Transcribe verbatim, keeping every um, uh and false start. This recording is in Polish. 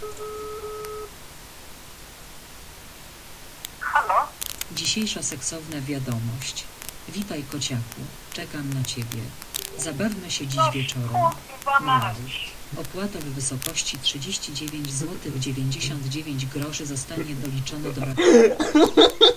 Halo? Dzisiejsza seksowna wiadomość. Witaj, kociaku. Czekam na ciebie. Zabawmy się dziś wieczorem. Kurwa Wow. mać. Opłata w wysokości trzydzieści dziewięć złotych dziewięćdziesiąt dziewięć groszy zostanie doliczona do rachunku.